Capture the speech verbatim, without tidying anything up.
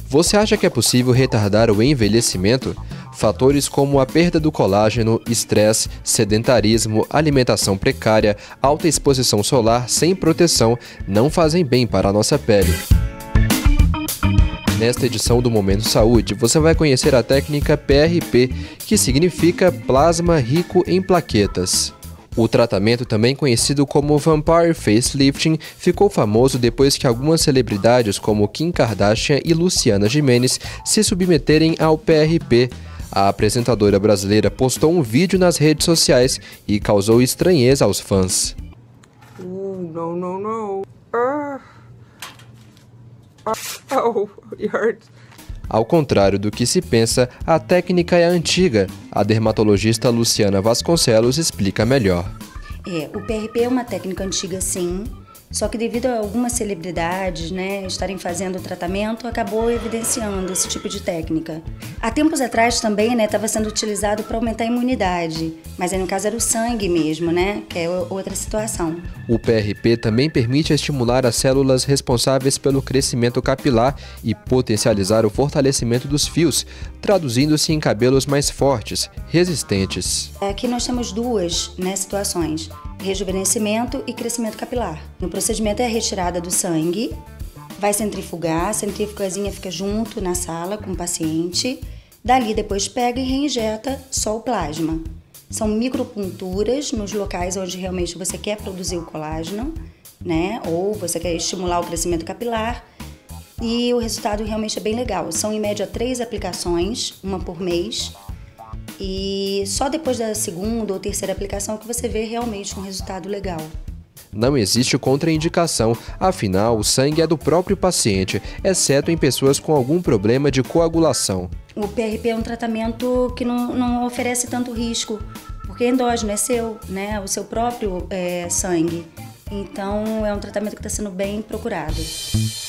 Você acha que é possível retardar o envelhecimento? Fatores como a perda do colágeno, estresse, sedentarismo, alimentação precária, alta exposição solar sem proteção não fazem bem para a nossa pele. Nesta edição do Momento Saúde, você vai conhecer a técnica P R P, que significa plasma rico em plaquetas. O tratamento, também conhecido como Vampire Facelifting, ficou famoso depois que algumas celebridades como Kim Kardashian e Luciana Gimenez se submeterem ao P R P. A apresentadora brasileira postou um vídeo nas redes sociais e causou estranheza aos fãs. Ooh, no, no, no. Uh, oh, it hurts. Ao contrário do que se pensa, a técnica é antiga. A dermatologista Luciana Vasconcelos explica melhor. É, o P R P é uma técnica antiga, sim, só que devido a algumas celebridades, né, estarem fazendo o tratamento, acabou evidenciando esse tipo de técnica. Há tempos atrás também, né, estava sendo utilizado para aumentar a imunidade, mas aí no caso era o sangue mesmo, né, que é outra situação. O P R P também permite estimular as células responsáveis pelo crescimento capilar e potencializar o fortalecimento dos fios, traduzindo-se em cabelos mais fortes, resistentes. Aqui nós temos duas, né, situações. Rejuvenescimento e crescimento capilar. No procedimento é a retirada do sangue, vai centrifugar, a centrifugazinha fica junto na sala com o paciente, dali depois pega e reinjeta só o plasma. São micropunturas nos locais onde realmente você quer produzir o colágeno, né? Ou você quer estimular o crescimento capilar, e o resultado realmente é bem legal. São em média três aplicações, uma por mês. E só depois da segunda ou terceira aplicação que você vê realmente um resultado legal. Não existe contraindicação, afinal o sangue é do próprio paciente, exceto em pessoas com algum problema de coagulação. O P R P é um tratamento que não, não oferece tanto risco, porque endógeno é seu, né? O seu próprio é, sangue. Então é um tratamento que está sendo bem procurado.